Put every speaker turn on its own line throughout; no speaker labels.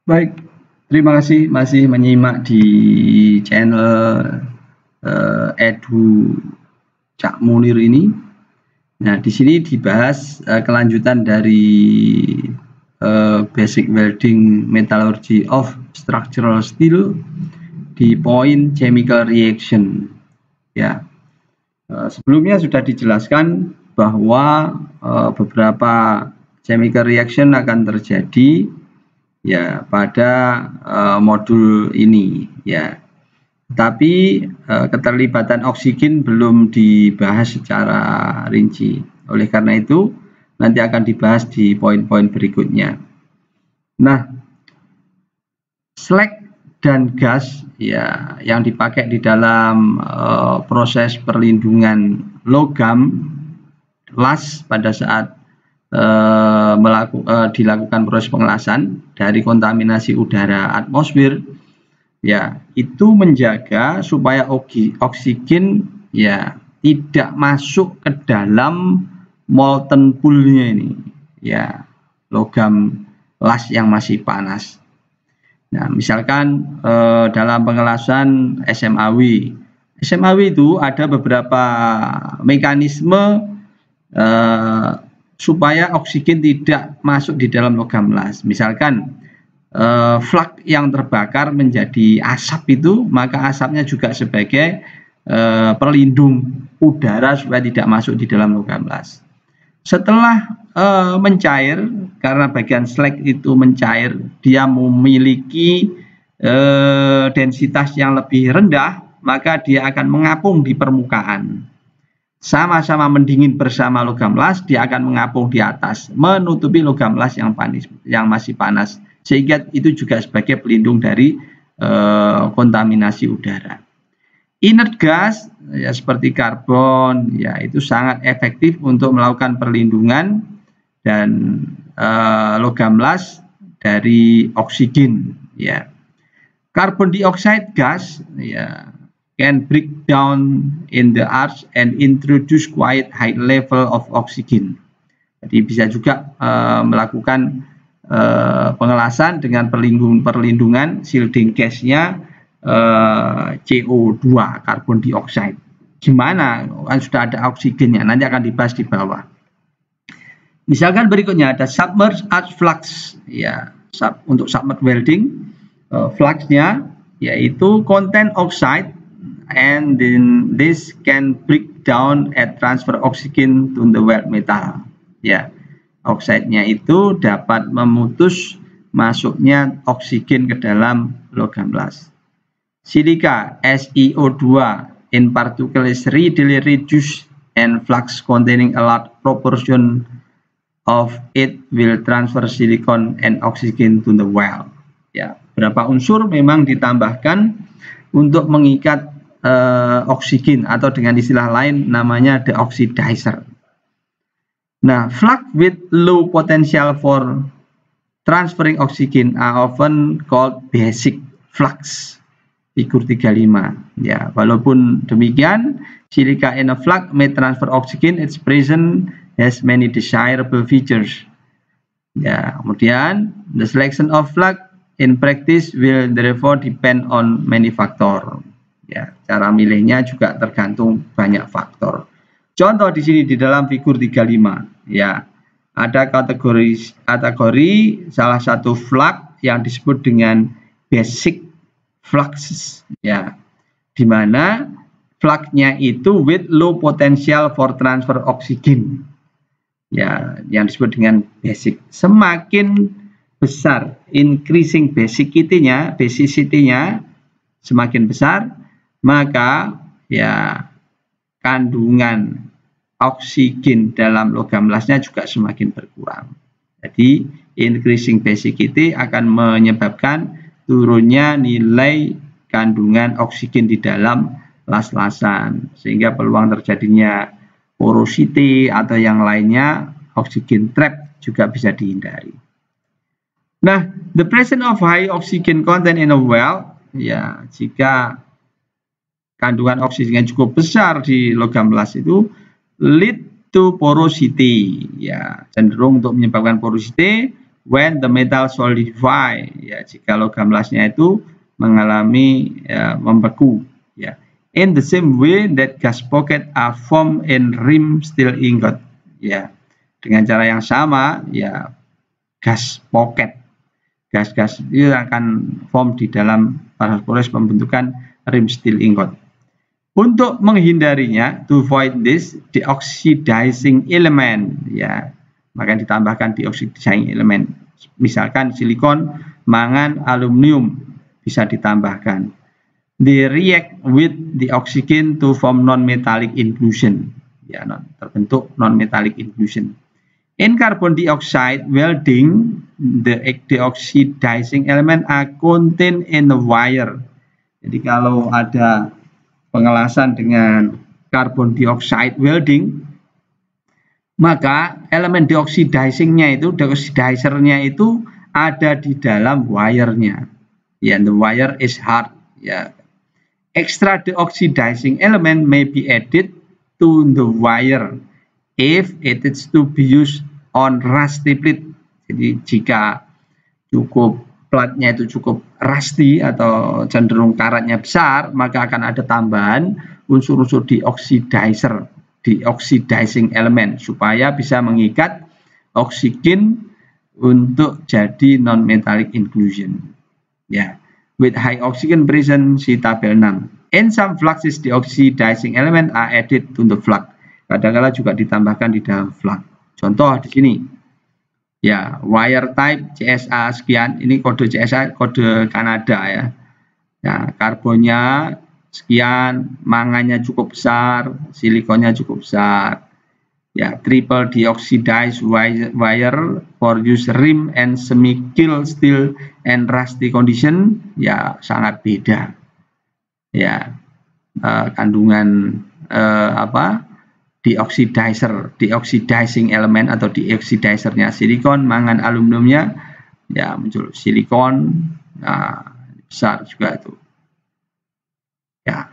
Baik, terima kasih masih menyimak di channel Edu Cak Munir ini. Nah, di sini dibahas kelanjutan dari Basic Welding Metallurgy of Structural Steel di poin chemical reaction. Ya, sebelumnya sudah dijelaskan bahwa beberapa chemical reaction akan terjadi ya pada modul ini ya. Tapi keterlibatan oksigen belum dibahas secara rinci. Oleh karena itu nanti akan dibahas di poin-poin berikutnya. Nah, slag dan gas ya yang dipakai di dalam proses perlindungan logam las pada saat dilakukan proses pengelasan dari kontaminasi udara atmosfer ya, itu menjaga supaya oksigen ya tidak masuk ke dalam molten poolnya ini ya, logam las yang masih panas. Nah, misalkan dalam pengelasan SMAW itu ada beberapa mekanisme supaya oksigen tidak masuk di dalam logam las. Misalkan flak yang terbakar menjadi asap itu, maka asapnya juga sebagai pelindung udara supaya tidak masuk di dalam logam las. Setelah mencair, karena bagian slag itu mencair, dia memiliki densitas yang lebih rendah, maka dia akan mengapung di permukaan. Sama-sama mendingin bersama logam las, dia akan mengapung di atas, menutupi logam las yang masih panas. Sehingga itu juga sebagai pelindung dari kontaminasi udara. Inert gas ya seperti karbon ya itu sangat efektif untuk melakukan perlindungan dan logam las dari oksigen ya. Carbon dioxide gas ya can break down in the earth and introduce quite high level of oxygen. Jadi bisa juga melakukan pengelasan dengan perlindungan shielding gasnya CO2 karbon dioxide. Gimana? Kan sudah ada oksigennya, nanti akan dibahas di bawah. Misalkan berikutnya ada submerged arc flux ya, untuk submerged welding fluxnya yaitu contain oxide and then this can break down and transfer oxygen to the weld metal ya. Oksida itu dapat memutus masuknya oksigen ke dalam logam las. Silika SiO2 in particle is readily reduced and flux containing a large proportion of it will transfer silicon and oxygen to the weld. Ya, berapa unsur memang ditambahkan untuk mengikat oksigen atau dengan istilah lain namanya deoxidizer. Nah, flux with low potential for transferring oxygen are often called basic flux. Figur 35. Ya, walaupun demikian, silica in a flux may transfer oxygen. Its present has many desirable features. Ya, kemudian the selection of flux in practice will therefore depend on many factor. Ya, cara milihnya juga tergantung banyak faktor. Contoh di sini di dalam figur 35 ya, ada kategori salah satu flux yang disebut dengan basic flux ya, di mana fluxnya itu with low potential for transfer oxygen ya, yang disebut dengan basic. Semakin besar increasing basicity-nya semakin besar, maka ya kandungan oksigen dalam logam lasnya juga semakin berkurang. Jadi increasing basicity akan menyebabkan turunnya nilai kandungan oksigen di dalam las-lasan, sehingga peluang terjadinya porosity atau yang lainnya oksigen trap juga bisa dihindari. Nah, the presence of high oxygen content in a well ya, jika kandungan oksigennya cukup besar di logam las itu lead to porosity ya, cenderung untuk menyebabkan porosity when the metal solidify, ya, jika logam lasnya itu mengalami membeku, ya. In the same way that gas pocket are formed in rim steel ingot, ya, dengan cara yang sama, ya, gas pocket, gas-gas itu akan form di dalam proses pembentukan rim steel ingot. Untuk menghindarinya, to avoid this, deoxidizing element, ya, maka ditambahkan deoxidizing element, misalkan silikon, mangan, aluminium bisa ditambahkan. They react with the oxygen to form non-metallic inclusion, ya, terbentuk non-metallic inclusion. In carbon dioxide welding, the deoxidizing element are contained in the wire. Jadi kalau ada pengelasan dengan carbon dioxide welding, maka elemen deoxidizing-nya itu, deoxidizernya itu ada di dalam wire-nya. Ya, the wire is hard. Ya. Extra deoxidizing element may be added to the wire if it is to be used on rusty plate. Jadi jika platnya itu cukup rusty atau cenderung karatnya besar, maka akan ada tambahan unsur-unsur deoxidizing element supaya bisa mengikat oksigen untuk jadi non-metallic inclusion. Ya, with high oxygen present, si tabel 6. In some fluxes, deoxidizing element are added to the flux. Kadang-kala juga ditambahkan di dalam flux. Contoh di sini. Ya, wire type CSA sekian, ini kode CSA, kode Kanada, ya. Ya, karbonnya sekian, mangannya cukup besar, silikonnya cukup besar. Ya, triple deoxidized wire for use rim and semi-kill steel and rusty condition, ya, sangat beda. Ya, kandungan deoxidizing element atau deoxidizernya silikon, mangan, aluminiumnya, ya, muncul silikon, nah, besar juga itu, ya.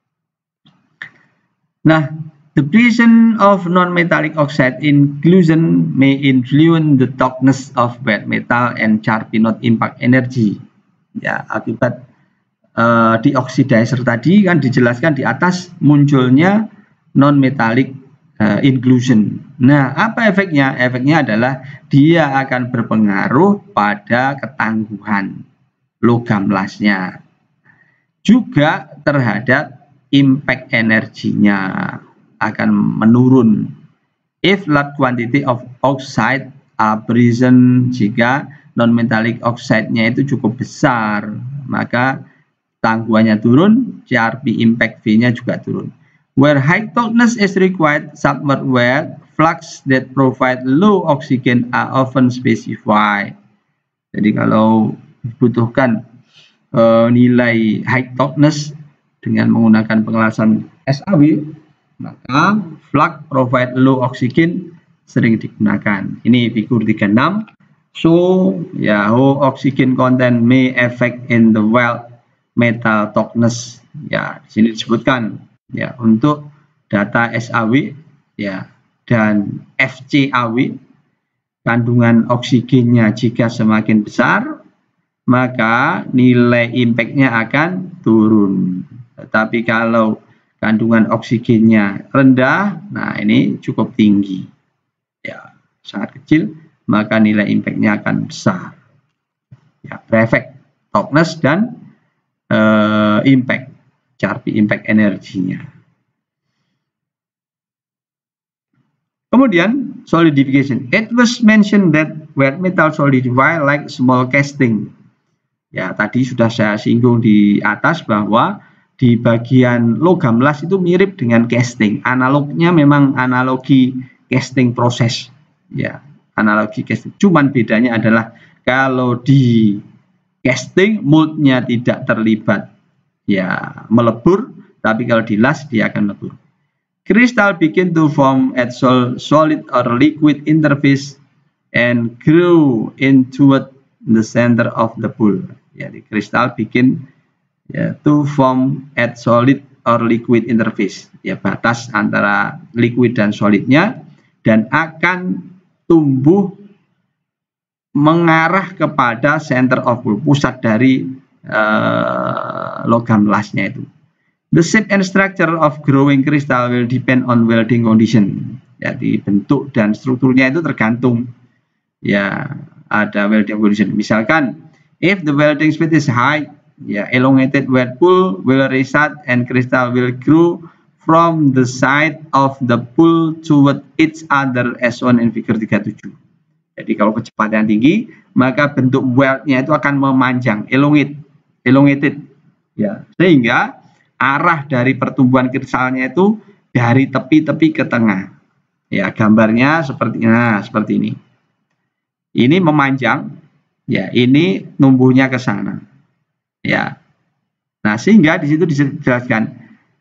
Nah, the presence of non-metallic oxide inclusion may influence the toughness of bad metal and Charpy not impact energy. Ya, akibat deoxidizer tadi kan dijelaskan di atas munculnya non-metallic inclusion. Nah, apa efeknya? Efeknya adalah dia akan berpengaruh pada ketangguhan logam lasnya, juga terhadap impact energinya akan menurun. If large quantity of oxide are present, jika non-metallic oxide-nya itu cukup besar, maka tangguhannya turun, CRP impact V-nya juga turun. Where high toughness is required, submerged weld flux that provide low oxygen are often specified. Jadi kalau dibutuhkan nilai high toughness dengan menggunakan pengelasan SAW, maka flux provide low oxygen sering digunakan. Ini figur 36. So, ya, how oxygen content may affect in the weld metal toughness. Ya, di sini disebutkan, ya, untuk data SAW, ya, dan FCAW, kandungan oksigennya jika semakin besar, maka nilai impact-nya akan turun. Tetapi kalau kandungan oksigennya rendah, nah ini cukup tinggi, ya, sangat kecil, maka nilai impact-nya akan besar. Ya, berefek toughness dan impact, Charpy impact energinya. Kemudian solidification. It was mentioned that wet metal solidify like small casting. Ya, tadi sudah saya singgung di atas bahwa di bagian logam las itu mirip dengan casting. Analognya memang analogi casting proses. Ya, analogi casting. Cuman bedanya adalah kalau di casting moldnya tidak terlibat, ya, melebur, tapi kalau di las dia akan melebur. Crystal begin to form at solid or liquid interface and grow into the center of the pool. Jadi kristal bikin, ya, to form at solid or liquid interface, ya, batas antara liquid dan solidnya, dan akan tumbuh mengarah kepada center of pull, pusat dari logam lasnya itu. The shape and structure of growing crystal will depend on welding condition. Jadi bentuk dan strukturnya itu tergantung, ya, ada welding condition. Misalkan if the welding speed is high, ya, elongated weld pull will result and crystal will grow from the side of the pull toward each other as shown in figure 37. Jadi kalau kecepatan tinggi, maka bentuk weldnya itu akan memanjang, elongated, ya, sehingga arah dari pertumbuhan kristalnya itu dari tepi-tepi ke tengah. Ya, gambarnya seperti ini. Ini memanjang, ya, ini numbuhnya ke sana. Ya. Nah, sehingga di situ dijelaskan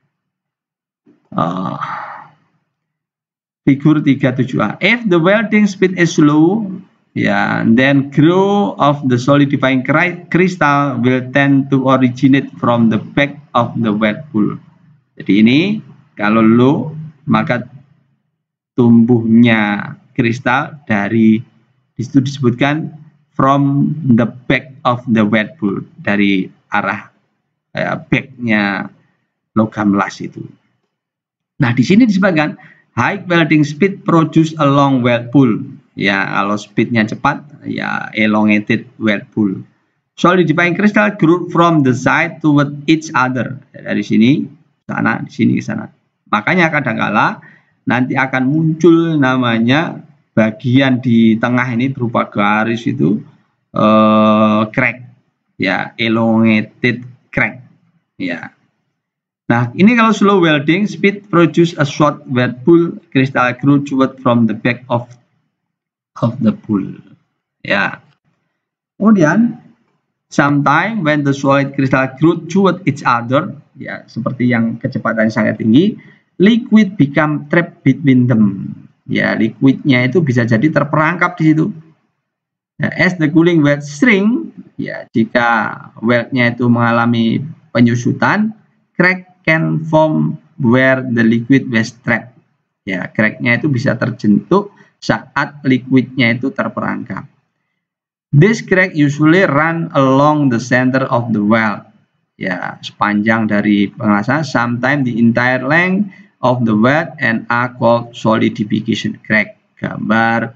figur 37A. If the welding speed is slow, ya, then growth of the solidifying crystal will tend to originate from the back of the weld pool. Jadi ini kalau low, maka tumbuhnya kristal dari disitu disebutkan from the back of the weld pool, dari arah backnya logam las itu. Nah, di sini disebutkan high welding speed produce a long weld pool. Ya, kalau speednya cepat, ya, elongated weld pool. Solidifying crystal grow from the side toward each other. Dari sini sana, di sini ke sana. Makanya kadangkala nanti akan muncul namanya bagian di tengah ini berupa garis itu crack, ya, elongated crack, ya. Nah, ini kalau slow welding speed produce a short weld pool, crystal grow toward from the back of the pool, ya. Kemudian sometime when the solid crystal grow toward each other, ya, seperti yang kecepatan sangat tinggi, liquid become trapped between them. Ya, liquidnya itu bisa jadi terperangkap di situ. Nah, as the cooling weld shrink, ya, jika weldnya itu mengalami penyusutan, crack can form where the liquid was trapped. Ya, cracknya itu bisa terbentuk saat liquidnya itu terperangkap. This crack usually run along the center of the weld. Ya, sepanjang dari pengelasan, sometimes the entire length of the weld and are called solidification crack. Gambar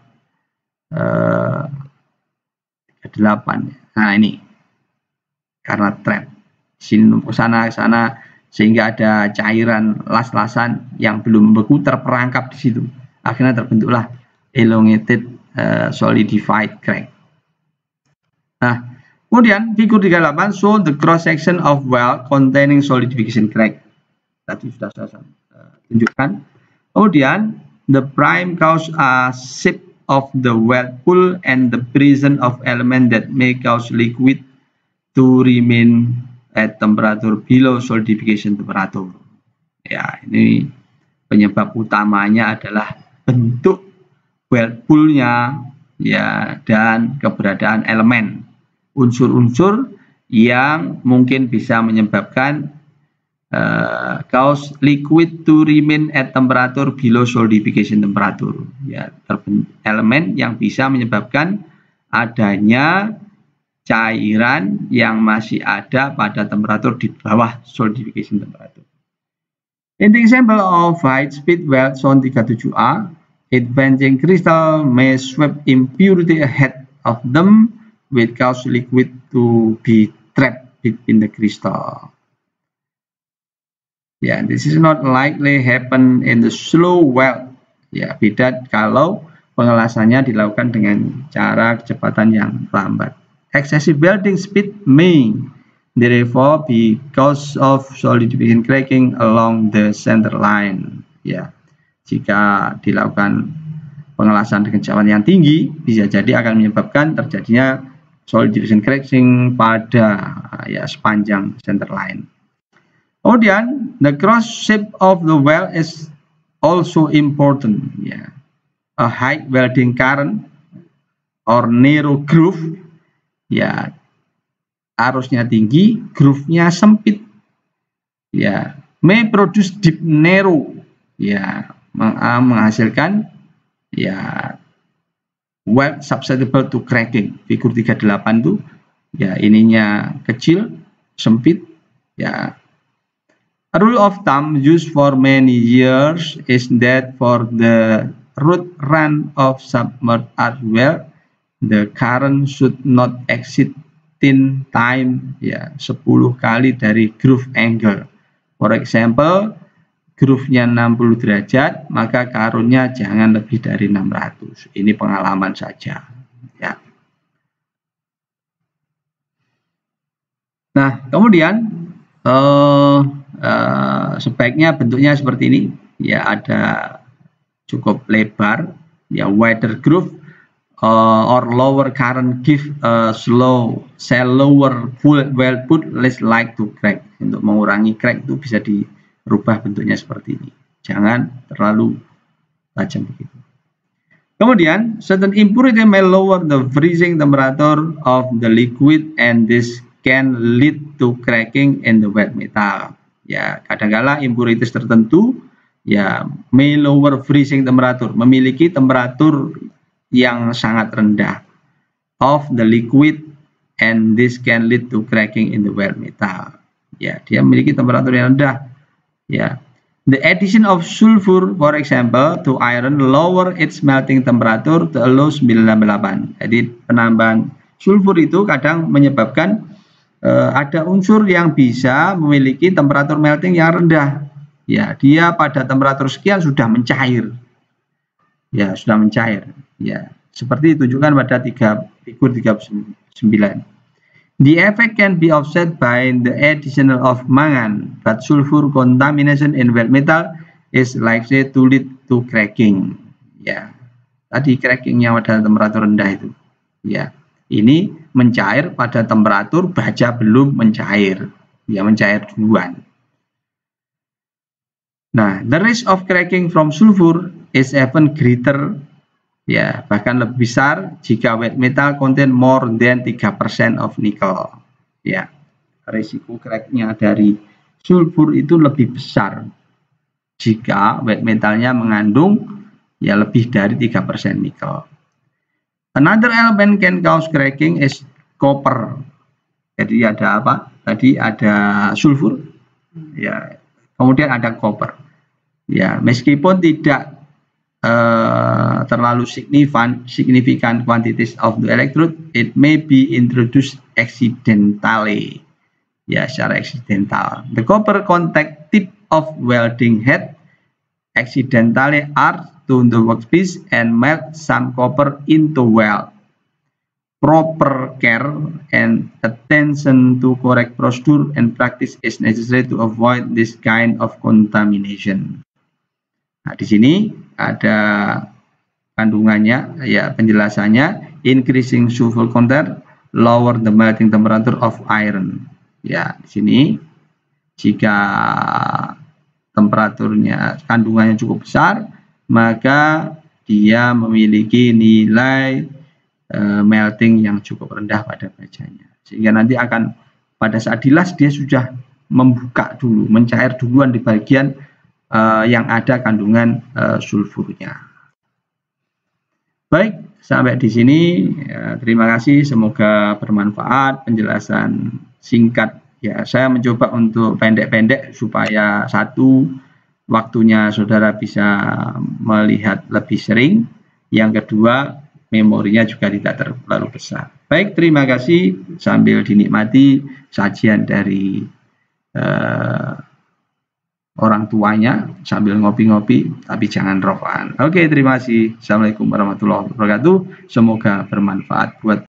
8. Nah, ini karena trap. Sini numpuk sana sehingga ada cairan las-lasan yang belum beku terperangkap di situ. Akhirnya terbentuklah elongated solidified crack. Nah, kemudian figur 38 show the cross section of weld containing solidification crack. Tadi sudah saya tunjukkan. Kemudian the prime cause shape of the weld pool and the presence of element that may cause liquid to remain at temperature below solidification temperature. Ya, ini penyebab utamanya adalah bentuk weld poolnya, ya, dan keberadaan elemen unsur-unsur yang mungkin bisa menyebabkan cause liquid to remain at temperature below solidification temperature. Ya, elemen yang bisa menyebabkan adanya cairan yang masih ada pada temperatur di bawah solidification temperature. In the example of high speed weld shown 37A, advancing crystal may sweep impurity ahead of them which cause liquid to be trapped between the crystal. Ya, this is not likely happen in the slow weld. Ya, beda kalau pengelasannya dilakukan dengan cara kecepatan yang lambat. Excessive welding speed may therefore be cause of solidification cracking along the center line. Ya, jika dilakukan pengelasan dengan kecepatan yang tinggi, bisa jadi akan menyebabkan terjadinya solidification cracking pada, ya, sepanjang center line. Kemudian the cross shape of the weld is also important. Ya, a high welding current or narrow groove, ya, arusnya tinggi, groove-nya sempit, ya, may produce deep narrow, ya, menghasilkan, ya, well susceptible to cracking. Figur 38 tuh ya ininya kecil, sempit, ya. A rule of thumb used for many years is that for the root run of submerged arch well, the current should not exceed 10 time, ya 10 kali dari groove angle. For example, groove-nya 60 derajat, maka current-nya jangan lebih dari 600. Ini pengalaman saja, ya. Nah, kemudian sebaiknya bentuknya seperti ini, ya ada cukup lebar, ya wider groove or lower current give a shallower well put less like to crack. Untuk mengurangi crack itu bisa dirubah bentuknya seperti ini, jangan terlalu tajam begitu. Kemudian certain impurity may lower the freezing temperature of the liquid and this can lead to cracking in the wet metal. Ya, kadangkala impurities tertentu ya may lower freezing temperature, memiliki temperatur yang sangat rendah of the liquid and this can lead to cracking in the wet metal. Ya, dia memiliki temperatur yang rendah. Ya. The addition of sulfur, for example, to iron lower its melting temperature to allow 968. Jadi penambahan sulfur itu kadang menyebabkan ada unsur yang bisa memiliki temperatur melting yang rendah. Ya, dia pada temperatur sekian sudah mencair. Ya, sudah mencair. Ya, seperti ditunjukkan pada figur 39. The effect can be offset by the addition of mangan, but sulfur contamination in wet metal is likely to lead to cracking. Ya, tadi crackingnya pada temperatur rendah itu. Ya, ini mencair pada temperatur baja belum mencair, ya mencair duluan. Nah, the risk of cracking from sulfur is even greater, ya bahkan lebih besar jika wet metal contain more than 3% of nickel. Ya, risiko cracknya dari sulfur itu lebih besar jika wet metalnya mengandung ya lebih dari 3% nickel. Another element can cause cracking is copper. Jadi ada apa? Tadi ada sulfur, ya. Kemudian ada copper. Ya, meskipun tidak terlalu significant quantities of the electrode, it may be introduced accidentally. Ya, secara accidental. The copper contact tip of welding head accidentally arc to the workpiece and melt some copper into weld. Proper care and attention to correct procedure and practice is necessary to avoid this kind of contamination. Nah, di sini ada kandungannya, ya penjelasannya. Increasing sulfur content lower the melting temperature of iron. Ya, di sini jika temperaturnya kandungannya cukup besar, maka dia memiliki nilai melting yang cukup rendah pada bajanya, sehingga nanti akan pada saat dilas dia sudah membuka dulu, mencair duluan di bagian yang ada kandungan sulfurnya. Baik, sampai di sini. Terima kasih, semoga bermanfaat penjelasan singkat. Ya, saya mencoba untuk pendek-pendek supaya satu, waktunya saudara bisa melihat lebih sering. Yang kedua, memorinya juga tidak terlalu besar. Baik, terima kasih. Sambil dinikmati sajian dari orang tuanya sambil ngopi-ngopi, tapi jangan rokokan. Oke, terima kasih. Assalamualaikum warahmatullahi wabarakatuh. Semoga bermanfaat buat